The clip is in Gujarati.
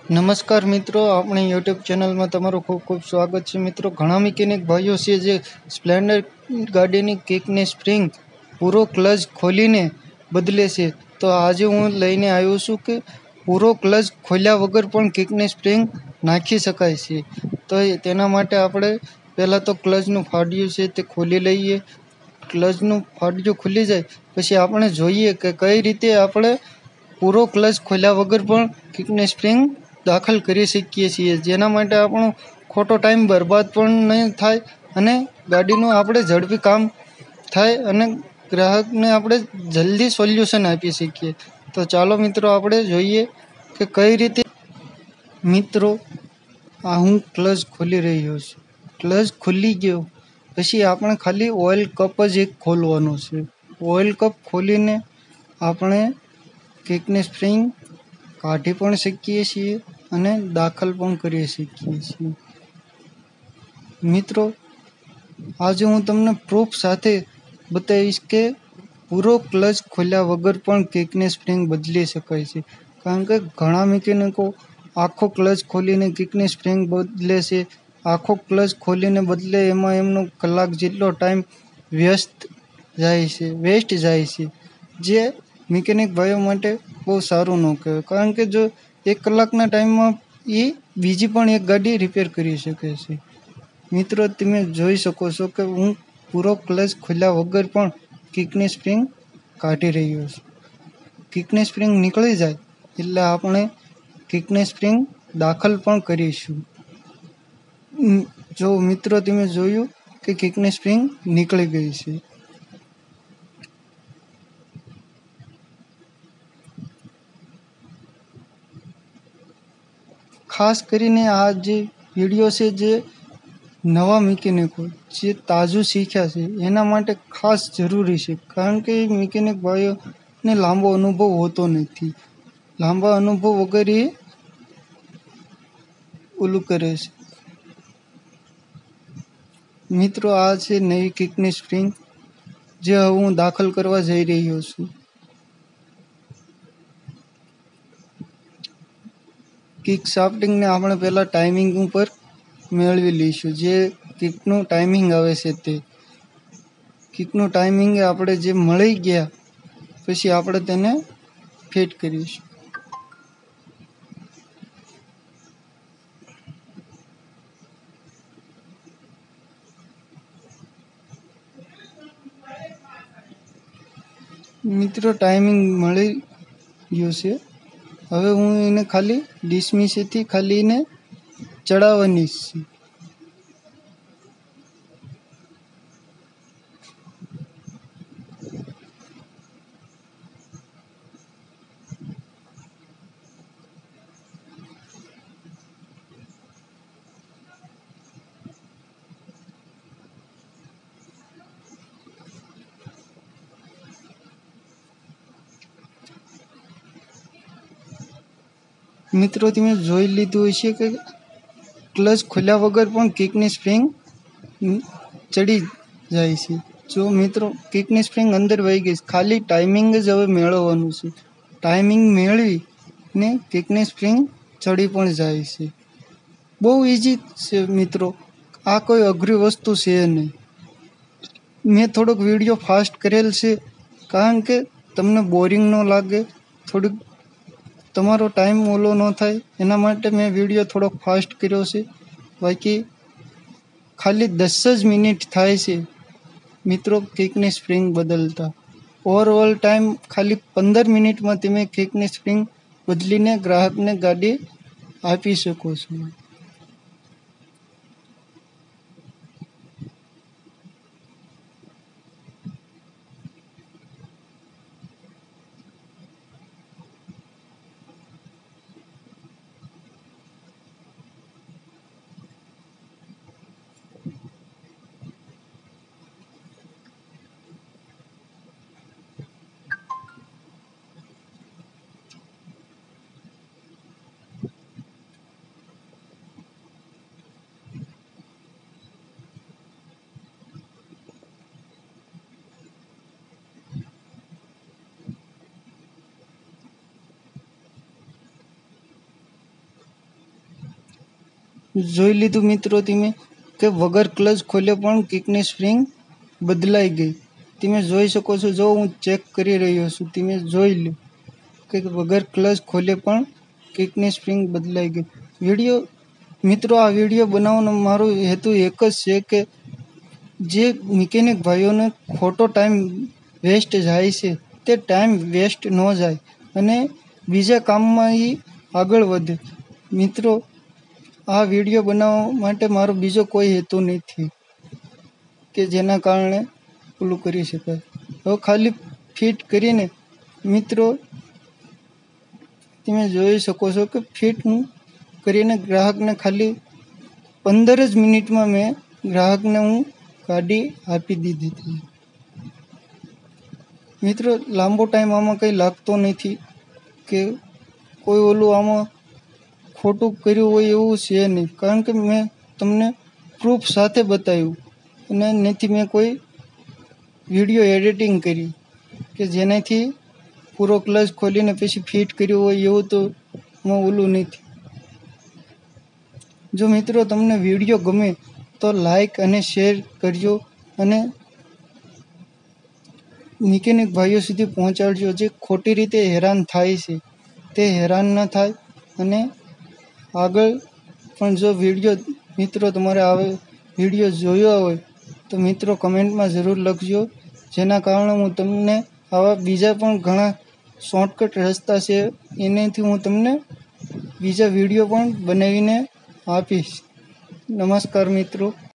નમસ્કાર મિત્રો, આપણી યુટ્યુબ ચેનલમાં તમારું ખૂબ ખૂબ સ્વાગત છે. મિત્રો, ઘણા મિકેનિક ભાઈઓ છે જે સ્પ્લેન્ડર ગાડીની કિકની સ્પ્રિંગ પૂરો ક્લચ ખોલીને બદલે છે. તો આજે હું લઈને આવ્યો છું કે પૂરો ક્લચ ખોલ્યા વગર પણ કિકની સ્પ્રિંગ નાખી શકાય છે. તો તેના માટે આપણે પહેલાં તો ક્લચનું ફાડ્યું છે તે ખોલી લઈએ. ક્લચનું ફાડ્યું ખુલી જાય પછી આપણે જોઈએ કે કઈ રીતે આપણે પૂરો ક્લચ ખોલ્યા વગર પણ કિકની સ્પ્રિંગ દાખલ કરી શકીએ છીએ, જેના માટે આપણો ખોટો ટાઈમ બરબાદ પણ નહીં થાય અને ગાડીનું આપણે ઝડપી કામ થાય અને ગ્રાહકને આપણે જલ્દી સોલ્યુશન આપી શકીએ. તો ચાલો મિત્રો આપણે જોઈએ કે કઈ રીતે. મિત્રો, આ હું ક્લચ ખોલી રહ્યો છું. ક્લચ ખુલી ગયો પછી આપણે ખાલી ઓઇલ કપ જ એક ખોલવાનો છે. ઓઇલ કપ ખોલીને આપણે કિકની સ્પ્રિંગ કાઢી પણ શકીએ છીએ અને દાખલ પણ કરી શકીએ છીએ. મિત્રો, આજે હું તમને પ્રૂફ સાથે બતાવીશ કે પૂરો ક્લચ ખોલ્યા વગર પણ કિકની સ્પ્રિંગ બદલી શકાય છે. કારણ કે ઘણા મિકેનિકો આખો ક્લચ ખોલીને કિકની સ્પ્રિંગ બદલે છે. આખો ક્લચ ખોલીને બદલે એમાં એમનો કલાક જેટલો ટાઈમ વેસ્ટ જાય છે, જે મિકેનિક ભાઈઓ માટે બહુ સારું ન કહેવાય. કારણ કે જો 1 કલાકના ટાઈમમાં એ બીજી પણ એક ગાડી રિપેર કરી શકે છે. મિત્રો, તમે જોઈ શકો છો કે હું પૂરો ક્લચ ખોલ્યા વગર પણ કિકની સ્પ્રિંગ કાઢી રહ્યો છું. કિકની સ્પ્રિંગ નીકળી જાય એટલે આપણે કિકની સ્પ્રિંગ દાખલ પણ કરીશું. જો મિત્રો, તમે જોયું કે કિકની સ્પ્રિંગ નીકળી ગઈ છે. ખાસ કરીને આ જે વિડીયો છે જે નવા મિકેનિકો જે તાજું શીખ્યા છે એના માટે ખાસ જરૂરી છે. કારણ કે મિકેનિક ભાઈઓને લાંબો અનુભવ હોતો નથી. લાંબા અનુભવ વગર એ ઓલું કરે છે. મિત્રો, આ છે નવી કિકની સ્પ્રિંગ જે હવે હું દાખલ કરવા જઈ રહ્યો છું. કિક શાફ્ટિંગને આપણે પહેલાં ટાઈમિંગ ઉપર મેળવી લઈશું. જે કિકનું ટાઈમિંગ આવે છે તે કિકનું ટાઈમિંગ આપણે જે મળી ગયા પછી આપણે તેને ફિટ કરીશું. મિત્રો, ટાઈમિંગ મળી ગયું છે. હવે હું એને ખાલી ડિસમિસથી ખાલી એને ચડાવવાની છે. મિત્રો, તમે જોઈ લીધું હશે કે ક્લચ ખોલ્યા વગર પણ કિકની સ્પ્રિંગ ચડી જાય છે. જો મિત્રો, કિકની સ્પ્રિંગ અંદર વહી ગઈ, ખાલી ટાઈમિંગ જ હવે મેળવવાનું છે. ટાઈમિંગ મેળવીને કિકની સ્પ્રિંગ ચડી પણ જાય છે. બહુ ઇઝી છે મિત્રો, આ કોઈ અઘરી વસ્તુ છે નહીં. મેં થોડોક વિડીયો ફાસ્ટ કરેલ છે કારણ કે તમને બોરિંગ ન લાગે, થોડુંક તમારો ટાઈમ ઓલો ન થાય એના માટે મેં વિડીયો થોડોક ફાસ્ટ કર્યો છે. બાકી ખાલી 10 જ મિનિટ થાય છે મિત્રો કિકની સ્પ્રિંગ બદલતા. ઓવરઓલ ટાઈમ ખાલી 15 મિનિટમાં તમે કિકની સ્પ્રિંગ બદલીને ગ્રાહકને ગાડી આપી શકો છો. જોઈ લીધું મિત્રો તમે કે વગર ક્લચ ખોલે પણ કિકની સ્પ્રિંગ બદલાઈ ગઈ। તમે જોઈ શકો છો, જો હું ચેક કરી રહ્યો છું, તમે જોઈ લો કે વગર ક્લચ ખોલે પણ કિકની સ્પ્રિંગ બદલાઈ ગઈ। મિત્રો આ વિડીયો બનાવવાનો મારો હેતુ એક જ છે કે જે મિકેનિક ભાઈઓને ખોટો ટાઈમ વેસ્ટ જાય છે તે ટાઈમ વેસ્ટ ન જાય અને બીજા કામમાં એ આગળ વધે। મિત્રો આ વિડીયો બનાવવા માટે મારો બીજો કોઈ હેતુ નથી કે જેના કારણે પેલું કરી શકાય। હવે ખાલી ફિટ કરીને મિત્રો તમે જોઈ શકો છો કે ફિટ હું કરીને ગ્રાહકને ખાલી 15 જ મિનિટમાં મેં ગ્રાહકને હું ગાડી આપી દીધી હતી। મિત્રો લાંબો ટાઈમ આમાં કંઈ લાગતો નથી કે કોઈ ઓલું આમાં ખોટું કર્યું હોય એવું છે નહીં, કારણ કે મેં તમને પ્રૂફ સાથે બતાવ્યું અને નથી મેં કોઈ વિડીયો એડિટિંગ કરી કે જેનાથી પૂરો ક્લચ ખોલીને પછી ફિટ કર્યું હોય એવું તો એમાં ઓલું નથી। જો મિત્રો તમને વિડીયો ગમે તો લાઈક અને શેર કરજો અને મિકેનિક ભાઈઓ સુધી પહોંચાડજો જે ખોટી રીતે હેરાન થાય છે તે હેરાન ન થાય। અને આગળ પણ જો મિત્રો તમારે આવે વિડીયો જોયો હોય તો મિત્રો કમેન્ટમાં જરૂર લખજો, જેના કારણે હું તમને આવા બીજા પણ ઘણા શોર્ટકટ રસ્તા છે એનાથી હું તમને બીજા વિડીયો પણ બનાવીને આપીશ। નમસ્કાર મિત્રો।